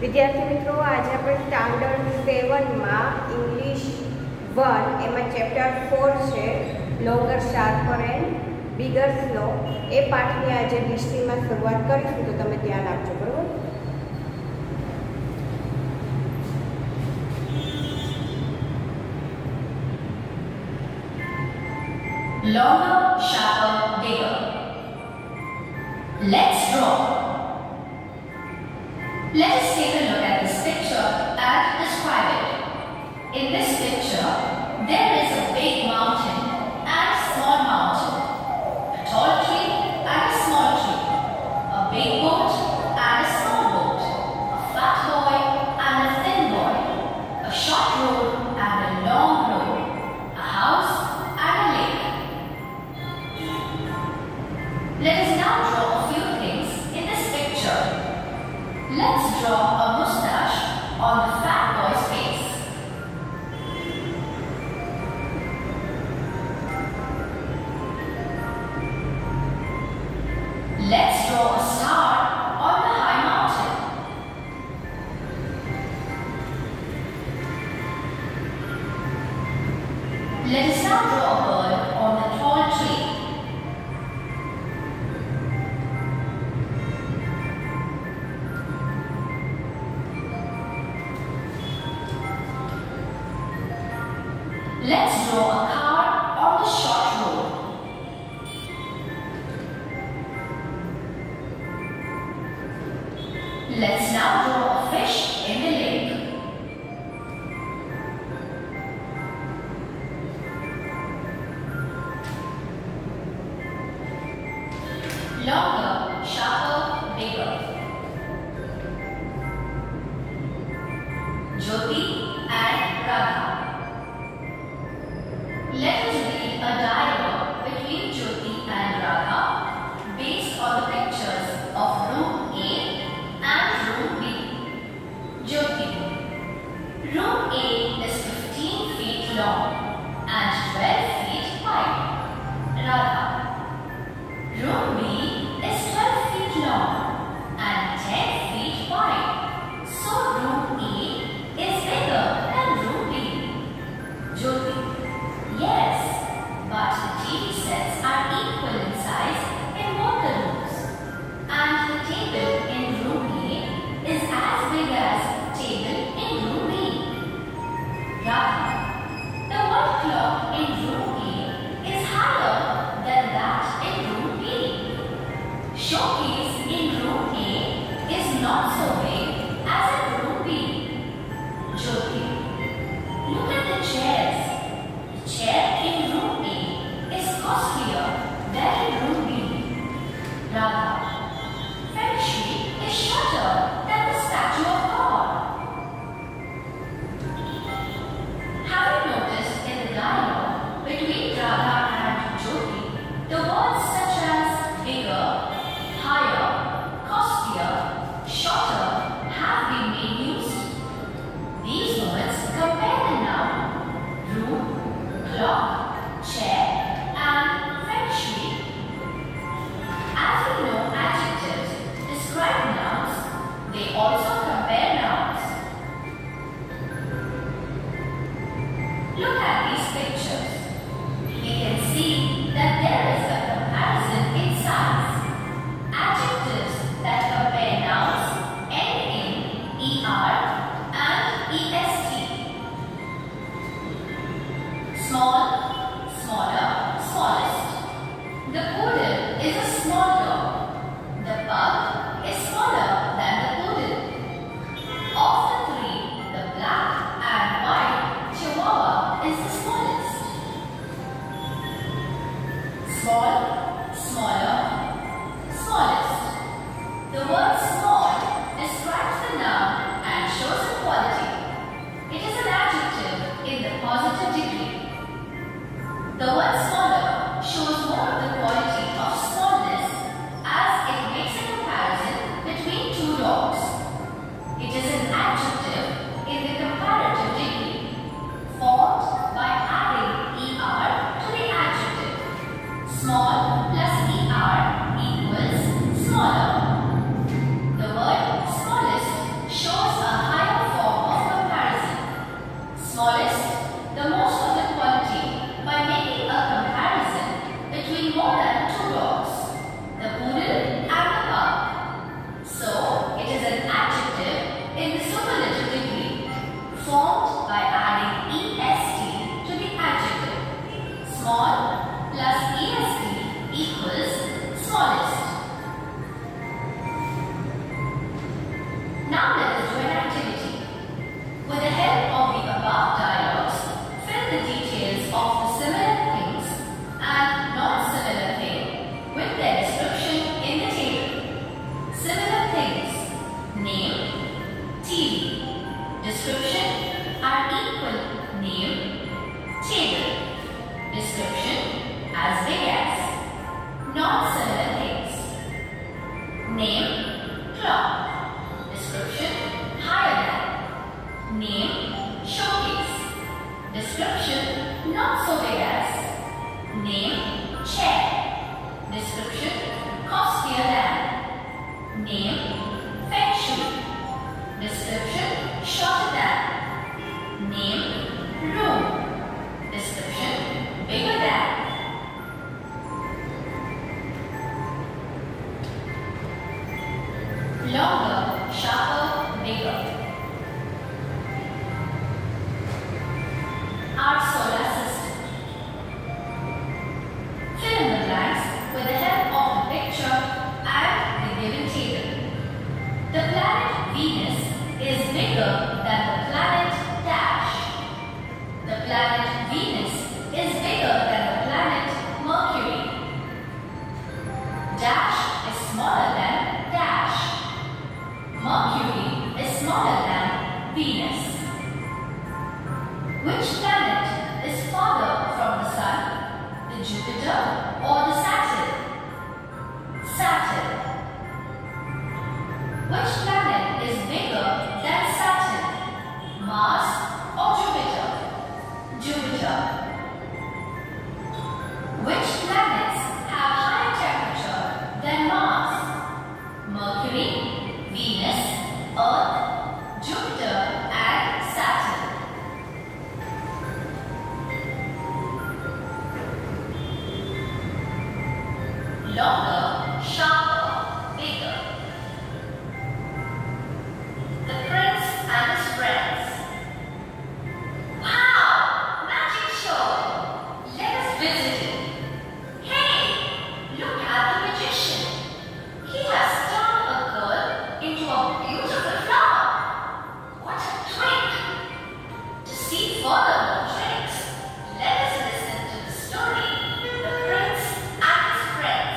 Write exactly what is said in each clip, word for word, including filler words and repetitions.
વિદ્યાર્થી મિત્રો, આજે આપણે સ્ટાન્ડર્ડ સેવનમાં ઇંગ્લિશ વન એમાં ચેપ્ટર ફોર છે longer, sharper and bigger slow. એ પાઠની આજે હિસ્ટ્રીમાં શરૂઆત કરીશું, તો તમે ધ્યાન આપજો, બરાબર? Longer, sharper, bigger. Let's draw. Let us take a look at this picture and describe it. In this picture, there is a big mountain and a small mountain, a tall tree and a small tree, a big boat and a small boat, a fat boy and a thin boy, a short road and a long road, a house and a lake. Let us now draw a few things in this picture. Let's draw a mustache on the fat boy's face. Let's draw a star on the high mountain. Let us now draw a bird on the tall tree. Let's draw a car on the short road. Let's now draw a fish in the lake. Longer, sharper, bigger. Jyoti and Radha. Let us read a dialogue between Jyoti and Radha based on the pictures of room A and room B. Jyoti. Room A is fifteen feet long and twelve feet wide. Radha. Room B is twelve feet long and ten feet wide. So room A is bigger than room B. Jyoti. Yes, but the T V sets are equal in size in both the rooms, and the table in room A is as big as table in room B. Radha, the wall clock in room A is higher than that in room B. Showcase in room A is not so big as in room B. Jyoti, look at the chairs. Chair in room A is costlier than in room B. Radha, feng shui is shorter than the statue of God. Have you noticed in the dialogue between Radha and Jyoti, the words such as bigger, higher, costlier, shorter, Name clock. Description higher than. Name showcase. Description not so big as. Name chair. Description costlier than. Name feng shui. Description shorter than. Name room. Description bigger than. Longer, sharper, bigger. Our solar system. Fill in the blanks with the help of the picture and the given table. The planet Venus is bigger than the planet Dash. The planet Venus is bigger than the planet Mercury. Dash is smaller than Dash. Mercury is smaller than Venus. Which planet is farther from the Sun, the Jupiter or the Saturn? Saturn. Which planet is bigger than Saturn, Mars or Jupiter? Jupiter. Which planets have higher temperature than Mars? Mercury, Venus, Earth, Jupiter and Saturn. Longer, sharper, bigger. The Prince and his friends. Wow! Magic show! Let us visit it. Hey! Look at the magician. He has turned a girl into a beautiful flower. What a trick! To see further more tricks, let us listen to the story, The Prince and His Friends.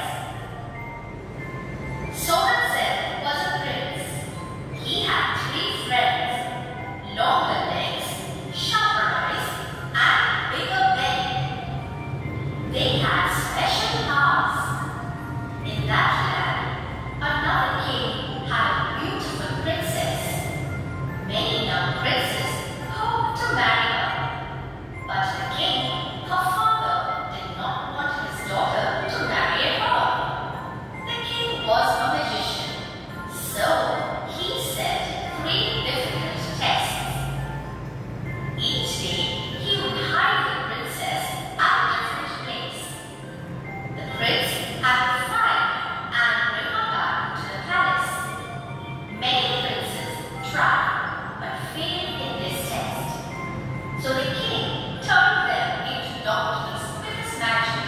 Sorensen was a prince. He had three friends, longer legs, sharper eyes, and bigger belly. They had special powers. In that land, another king had a beautiful princess. Many young princes hoped to marry her. But the king, her father, did not want his daughter to marry at all. The king was a magician, so he set three difficult tests. Each day, he would hide the princess at a different place. The prince had to find and bring her back to the palace. Many princes tried, but failed in this test. So the king turned them into donkeys with his magic.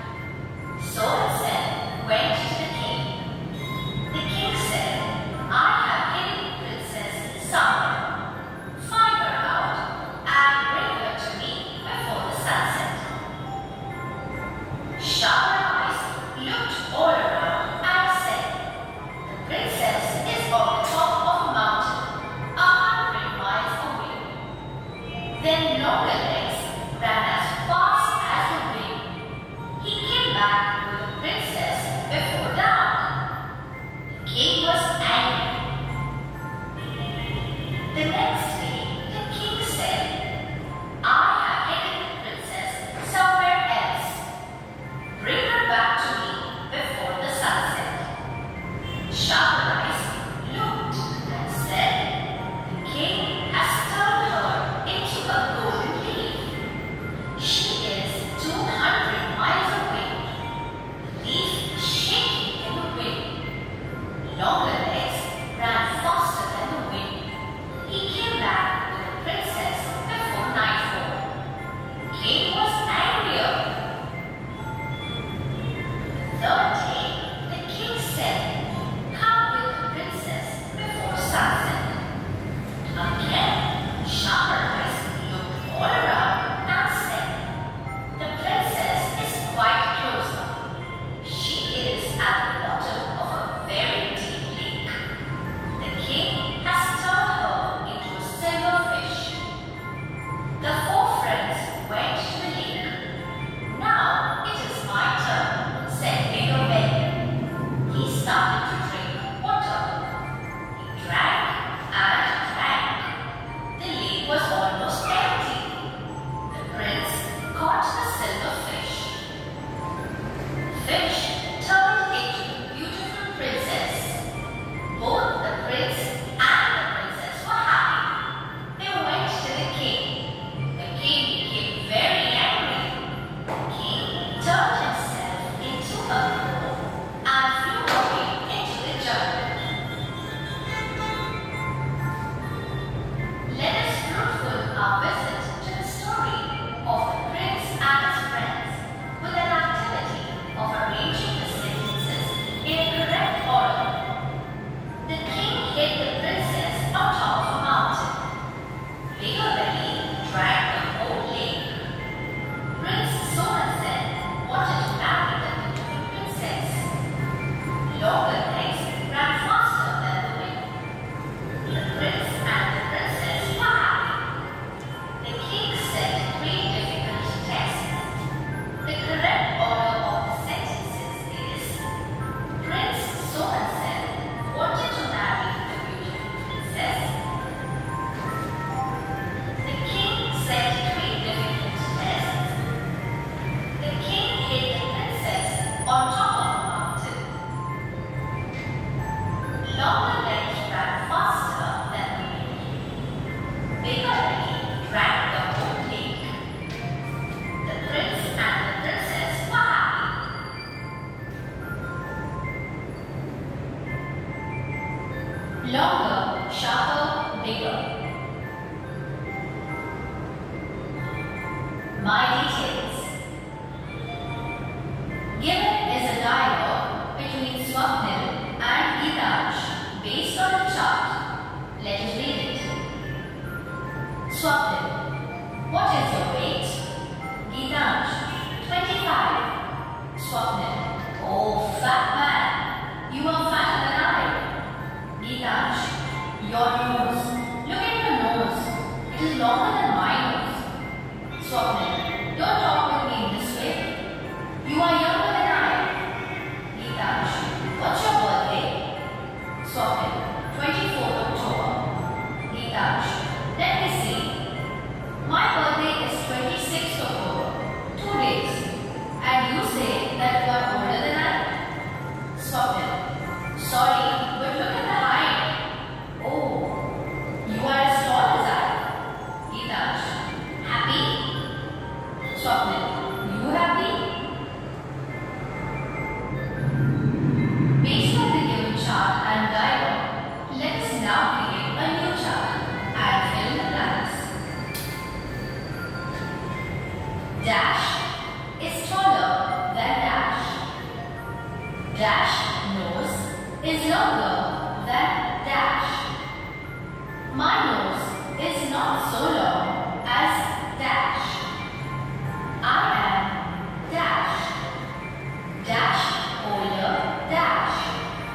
Sorensen went to the king. The king said, I have hidden the princess somewhere. Find her out and bring her to me before the sunset. Sharper Eyes looked all around and said, the princess is on the top of a mountain, a hundred miles away. Then Longer Legs ran as fast as the wind. He came back with the princess before dark. The king was angry. The next day, the king said, I have hidden the princess somewhere else. Bring her back to me before the sunset. Sharper Eyes looked and said, the king has turned her into a golden leaf. She is two hundred miles away. The leaf is shaking in the wind. Longer Legs ran faster than the wind. He came back with the princess before nightfall. The king was angrier. The third day, the king said, come with the princess before sunset. Again, Sharper Eyes looked all around and said, the princess is quite close now. She is at the bottom of a very deep lake. longer legs ran faster than the wind. Bigger Lake drank the whole lake. The prince and the princess were happy. Longer, sharper, bigger. My details. Given is a dialogue between Swapnil and Gitansh based on a chart. Let us read it. Swapnil, what is your weight? Gitansh, twenty-five. Swapnil, oh fat man, you are fatter than I. Gitansh, your nose. Look at your nose. It is longer than my nose. Swapnil, don't talk with me in this way. You are younger than I. Gitansh, what's your birthday? Swapnil, twenty-fourth October. Gitansh, let me see. My birthday is twenty-sixth October. Two days. And you say that you are older than I? Swapnil, sorry, but look at the height. Oh, you are as tall as I. Gitansh, happy? Swapnil, you happy? Based on the given chart and diagram, let us now create a new chart and fill in the blanks. Dash is taller than Dash. Dash nose is longer than Dash. My nose is not so long as Dash. I am Dash. Dash older Dash.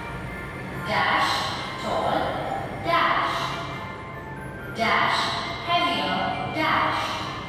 Dash tall Dash. Dash heavier Dash.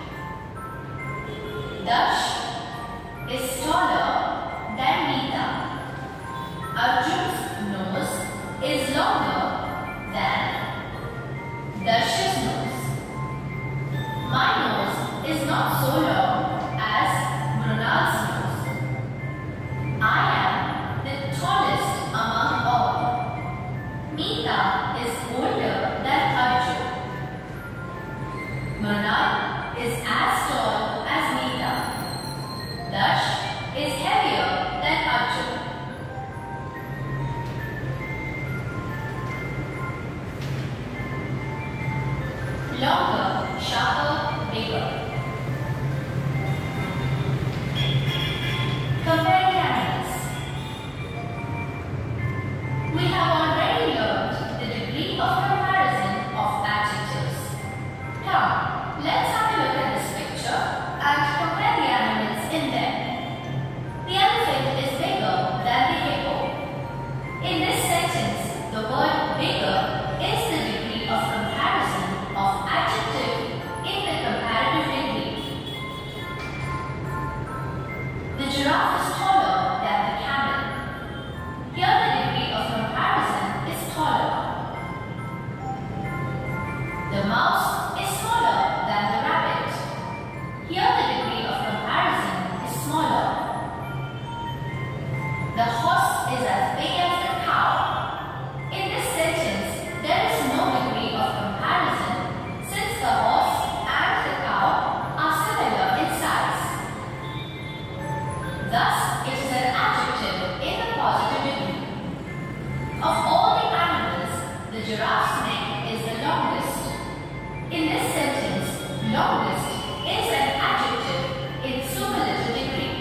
Dash is taller than Nita. Arjun's nose is longer than Dash's nose. My nose is not so long as Mrunal's nose. I am the tallest among all. Nita is older than Arjun. Mrunal is as tall as Nita. Dash is heavier than Arjun. Longer, sharper, bigger. Comparing animals. We have already learned the degree of comparison of adjectives. Come, let's have a look at this picture and compare the animals in them. The elephant is bigger than the hippo. In this sentence, the word bigger is the degree of comparison of adjective in the comparative degree. The giraffe is taller than the camel. Here the degree of comparison is taller. The mouse is smaller than the rabbit. Here the degree of comparison is smaller. The horse is as big as the cow. In this sentence, there is no degree of comparison since the horse and the cow are similar in size. Thus, it is an adjective in the positive degree. Of all the animals, the giraffe's neck is the longest. In this sentence, longest is an adjective in superlative degree.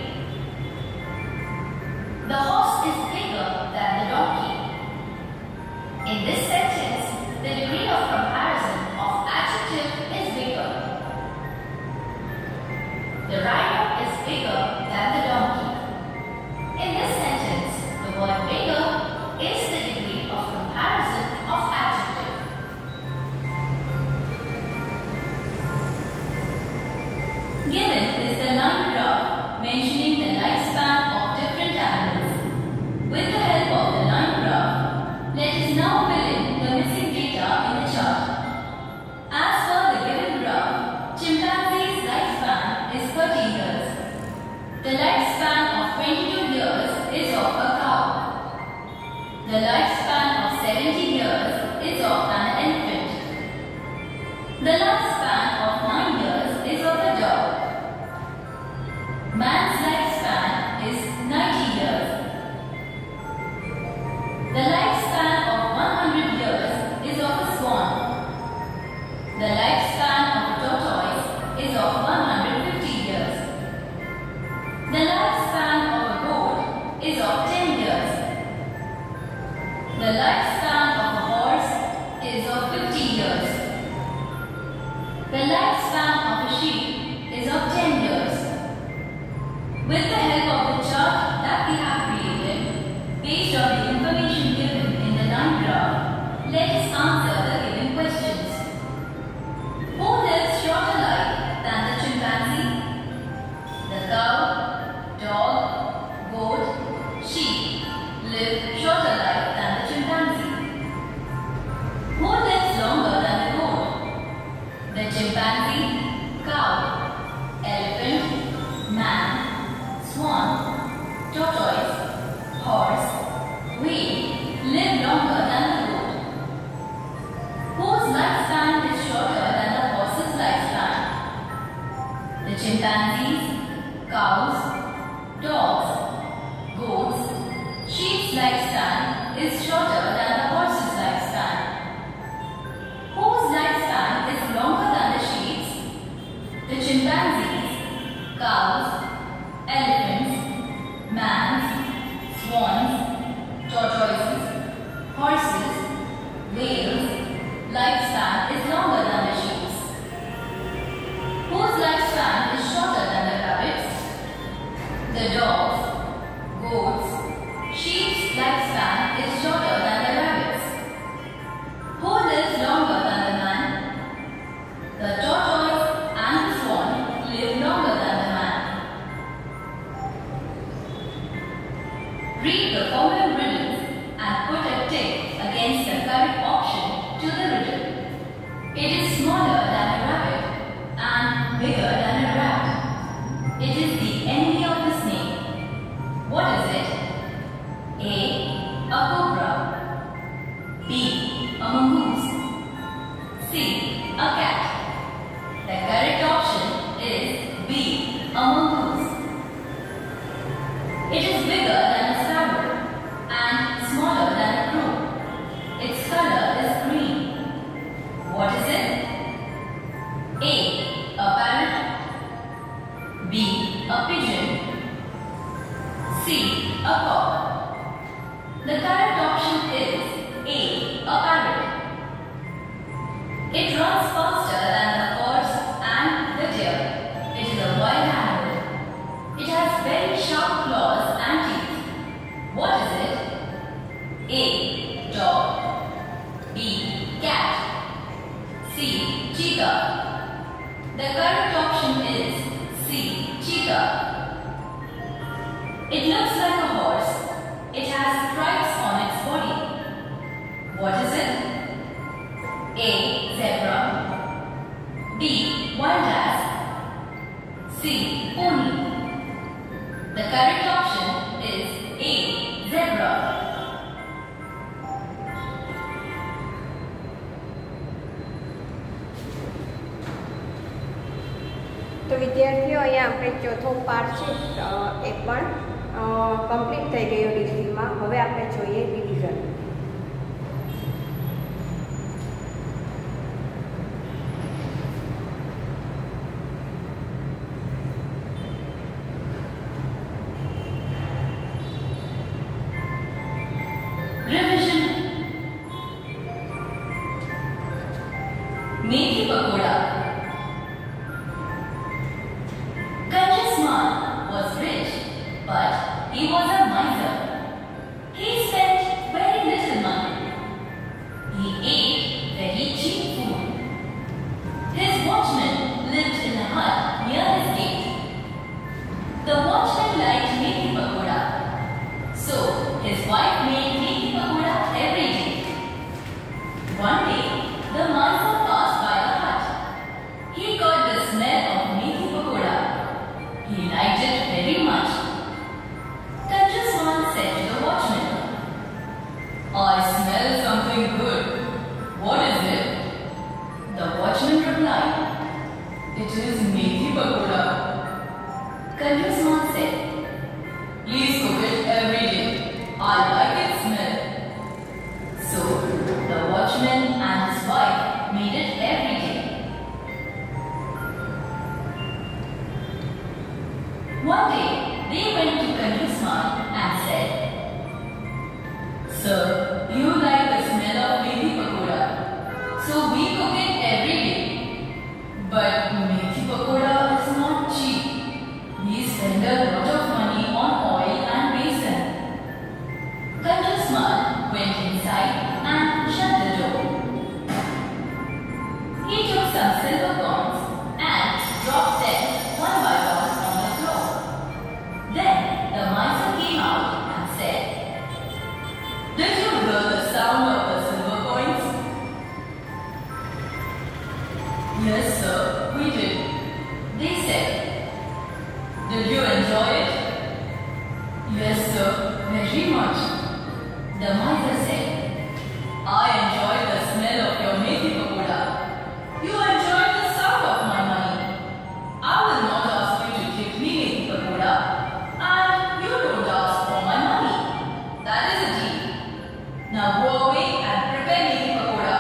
The horse is bigger than the donkey. In this sentence, the degree of comparison of adjective is bigger. The rhino is bigger than the donkey. In this sentence, the word bigger is the degree of comparison of adjective. Given is the line graph mentioning the lifespan of different animals. With the help of the line graph, let us now fill in the missing data in the chart. As per the given graph, chimpanzee's lifespan is thirty years. The lifespan of twenty-two years is of a cow. The lifespan of seven The lifespan of a horse is of fifty years. The lifespan of a sheep is of ten years. With the help of the chart that we have created, based on the information given in the line graph, let us answer the given questions. Who lives shorter life than the chimpanzee? The cow, dog, goat, sheep live shorter life than the chimpanzee. Who lives longer than the goat? The chimpanzee, cow, elephant, man, swan, tortoise, horse, whale live longer than the goat. Whose lifespan is shorter than the horse's lifespan? The chimpanzees, cows, dogs, goats, sheep's lifespan is shorter than the horse's lifespan. Whose lifespan is longer than the sheep's? The chimpanzees, cows, elephants, mans, swans, tortoises, horses, whales, lifespan is longer than the sheep's. Whose lifespan is shorter than the rabbits? The dogs, goats, sheep's lifespan is shorter than the rabbits. Who lives longer than the man? The tortoise and the swan live longer than the man. Read the following riddles and put a tick against the correct option to the riddle. It is smaller than a rabbit and bigger than a rat. It is the enemy of the snake. What is it? A. A cobra. B. A mongoose. C. A cat. The correct option is B. A mongoose. It is bigger than a sparrow and smaller than a crow. Its color is green. What is it? A. A parrot. B. A pigeon. C. A cock. The correct option is A. A parrot. It runs faster than the horse and the deer. It is a wild animal. It has very sharp claws and teeth. What is it? A. Dog. B. Cat. C. Cheetah. The correct option is C. Cheetah. It looks like a horse. It has stripes on its body. What is it? A. Zebra. B. Wild ass. C. Pony. The correct option is A. Zebra. તો વિદ્યાર્થીઓ અહીંયા આપણે ચોથો part છે એ પણ complete થઈ ગયો ડિગ્રીમાં. હવે આપણે જોઈએ division. Revision. Methi Pakoda. Kanjasman was rich, but he was a miser. He spent very little money. He ate very cheap food. His watchman lived in a hut near his gate. The watchman liked Methi Pakoda, so his wife made Methi Pakoda every day. One day, the miser passed by the hut. He got the smell of Methi Pakoda. He liked it very much. Kanjasman said to the watchman, "I smell something good. What is it?" The watchman replied, "It is Methi Pakoda." Kanjasman said, "Please cook it every day. I like its smell." So the watchman and his wife made it every day. One day, they went to Kanjasman and said, "Sir, you like the smell of methi pakoda, so we cook it every day. But methi pakoda is not cheap. We spend a lot of money on oil and besan. Kanjusmal went inside and shut the door. He took some silver coins and dropped them one by one on the floor. Then the miser came out and said, "Did you hear the sound of the silver coins?" "Yes, sir, we did," they said. "Did you enjoy it?" "Yes, sir, very much." The miser said, "I enjoyed the smell of your methi pakoda. You enjoyed the sound of my money. I will not ask you to give me methi pakoda, and you don't ask for my money. That is a deal. Now go away and prepare methi pakoda."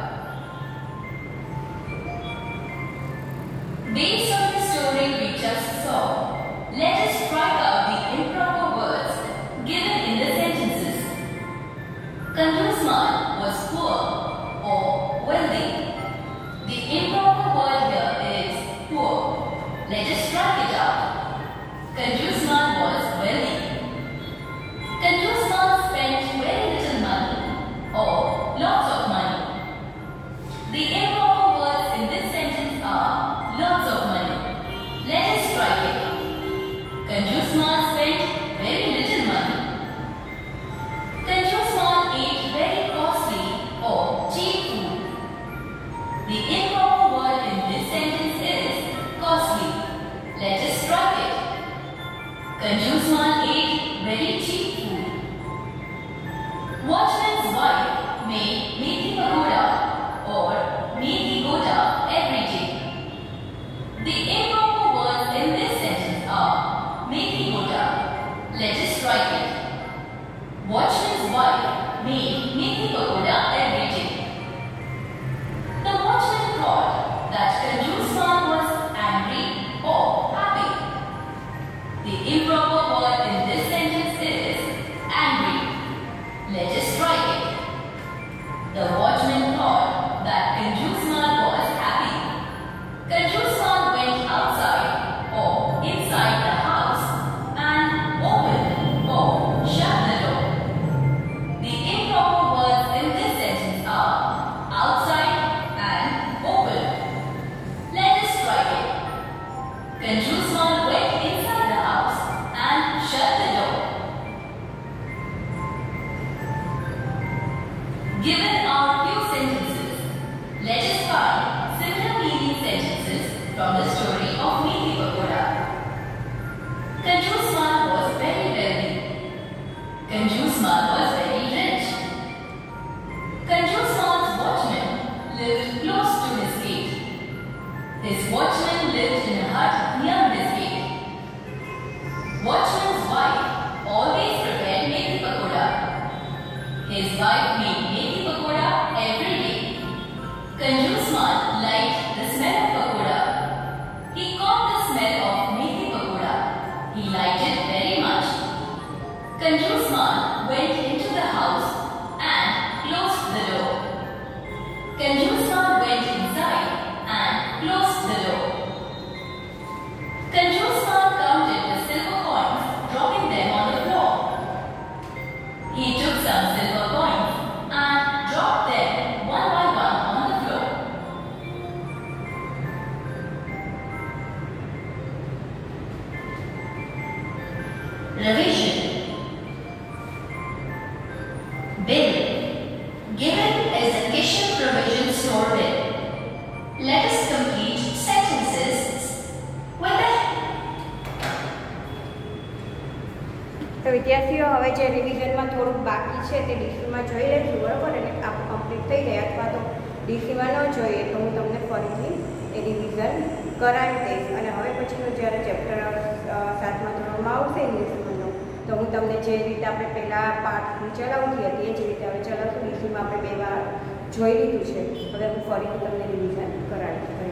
Based on the story we just saw, let us strike out the improper words given in the sentences. Kanjusmal was poor or wealthy. The improper word here is poor. Let us strike it out. Kanjusmal was wealthy. Kanjusmal spent very little money or lots of money. The improper words in this sentence are lots of money. Let us strike it. Kanjusmal spent very little money. Kanjusmal ate very costly or cheap food. The improper word in this sentence is costly. Let us strike it. Kanjusmal ate very cheap food. Watchman's wife made methi pakoda or methi goda every day. The improper words in this sentence are methi goda. Let us strike it. Watchman's wife made methi pakoda every day. The watchman thought that Kanjusmal was angry or happy. The improper word in this sentence is angry. Let us strike it. The watchman thought that Kanjusmal was happy. Kanjusmal went outside or inside the house and opened or shut the door. The improper words in this sentence are outside and open. Let us strike it. Kanjusmal went inside the house and shut the door. Given our few sentences, let us find similar meaning sentences from the story of methi pakoda. Kanjusmal was very wealthy. Kanjusmal was very rich. Kanjusmal's watchman lived close to his gate. His watchman lived in a hut near his gate. Watchman's wife always prepared methi pakoda. His wife made methi pakoda every day. Kanjusmal liked the smell of pakoda. He caught the smell of methi pakoda. He liked it very much. Kanjusmal went into the house and closed the door. Kanjusmal went inside and closed the door. Kanjusmal counted the silver coins, dropping them on the floor. He took some silver coins and dropped them one by one on the floor. Revision. Bill. Given is a kitchen provision store bill. Let us complete sentences with it. તો વિદ્યાર્થીઓ હવે જે રિવિઝનમાં થોડુંક બાકી છે તે ડીસીમાં જોઈ લેશું, બરાબર? એટલે આપણું કમ્પ્લીટ થઈ જાય, અથવા તો ડીસીમાં ન જોઈએ તો હું તમને ફરીથી એ રિવિઝન કરાવી દઈશ. અને હવે પછીનું જ્યારે ચેપ્ટર સાતમા ધોરણમાં આવશે ઇંગ્લિશનું, તો હું તમને જે રીતે આપણે પહેલાં પાઠ ચલાવતી હતી એ જ રીતે હવે ચલાવશું. ડીસીમાં આપણે બે વાર જોઈ લીધું છે, હવે હું ફરીથી તમને રિવિઝન કરાવીશ.